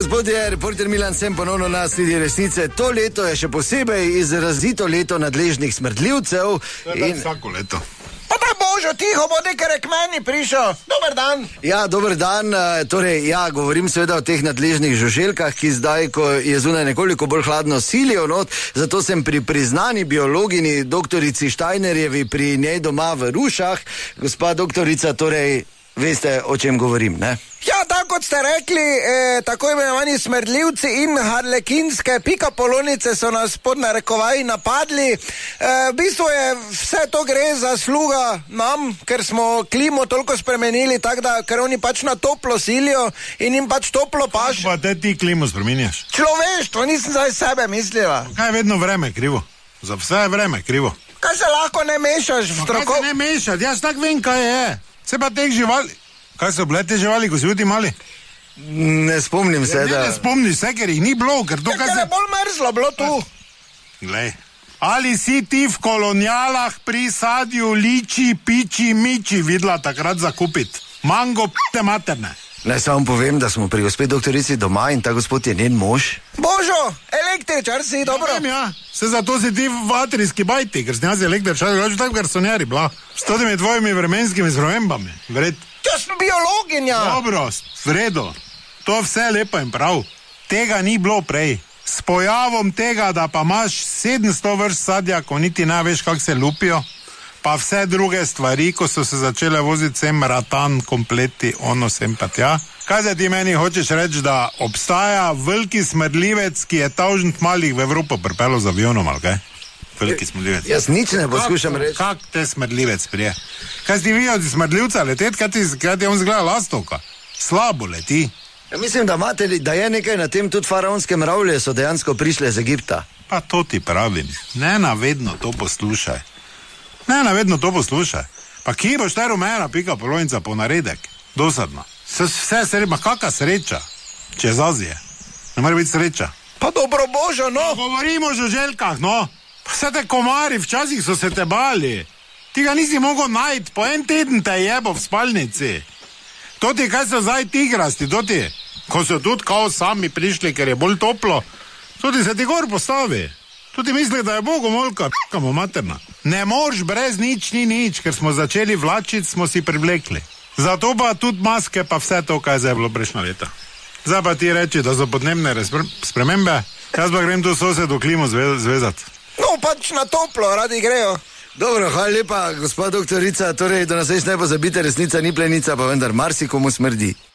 gospodje, reporter Milan Sem ponovno na sledi resnice. To leto je še posebej izrazito leto nadležnih smrdljivcev. Vsako leto. Pa daj Božo, tiho bo nekaj k meni prišel. Dober dan. Ja, dober dan. Govorim seveda o teh nadležnih žuželkah, ki zdaj, ko je zunaj nekoliko bolj hladno, silijo not. Zato sem pri priznani biologini doktorici Štajnerjevi pri njej doma v Rušah. Gospa doktorica, torej veste, o čem govorim, ne? Ja, tako kot ste rekli, tako imenovani smrdljivci in harlekinske pikapolonice so nas pod narekovaji napadli. V bistvu je vse to gre za sluga nam, ker smo klimo toliko spremenili, tako da, ker oni pač na toplo silijo in jim pač toplo paš. Pa te ti klimo spreminjaš? Človeštvo, nisem zdaj sebe mislila. Kaj je vedno vreme krivo? Za vse je vreme krivo. Kaj se lahko ne mešaš v stroko? Kaj se ne mešati? Jaz tak vem, kaj je. Se pa teh živali. Kaj so bile te živali, ko si ljudi mali? Ne spomnim se, da... Ne spomniš se, ker jih ni bilo, ker to, kaj se... je bolj mrzlo bilo tu. Glej. Ali si ti v kolonialah pri sadju liči, piči, miči videla takrat zakupiti? Mango p***te materne. Naj samo povem, da smo pri gospe doktorici doma in ta gospod je njen mož. Božo, električar si, dobro. Ja, se zato si ti v atrijski bajti, ker si njazi električar, tako garsonjari bila. S temi tvojimi vremenskimi spremembami, vred. Jaz sem biologinja. Dobro, v redu. To vse lepo in prav. Tega ni bilo prej. S pojavom tega, da pa imaš 700 vrst sadja, ko niti ne veš, kako se lupijo, pa vse druge stvari, ko so se začele voziti sem ratan, kompleti, ono sem pa tja. Kaj za ti meni hočeš reči, da obstaja veliki smrdljivec, ki je tavžent malih v Evropo pripeljal z avionom, ali kaj? Veliki smrdljivec. Jaz nič ne poskušam reči. Kak te smrdljivec prije? Kaj si ti videl od smrdljivca leteti, kaj ti on zgleda lastovka? Slabo leti. Ja, mislim, da je nekaj na tem, tudi faraonske mravlje so dejansko prišle iz Egipta. Pa to ti pravim. Ne navedno to poslušaj. Ne navedno to poslušaj. Pa kje boš ta rumena pikapolonica po naredek? Dosadno. Vse sreča, kakva sreča? Če z Azije. Ne mora biti sreča. Pa dobro Božo, no. Pa govorimo o žuželkah, no. Vse te komari, včasih so se te bali. Ti ga nisi mogel najti, po en teden te jebo v spalnici. To ti, kaj so zdaj tigrasti, to ti, ko so tudi kao sami prišli, ker je bolj toplo, to ti se ti gor postavi. To ti misli, da je bogomolka, p***kamo materna. Ne moreš brez nič, ni nič, ker smo začeli vlačiti, smo si privlekli. Zato pa tudi maske, pa vse to, kaj je bilo prejšnja leta. Zdaj pa ti reči, da so podnebne spremembe, jaz pa grem tu sosedu klimo zvezati. No, pač na toplo, radi grejo. Dobro, hvala lepa, gospod doktorica, torej do naslednjič ne pozabite, resnica ni plenica, pa vendar marsikomu smrdi.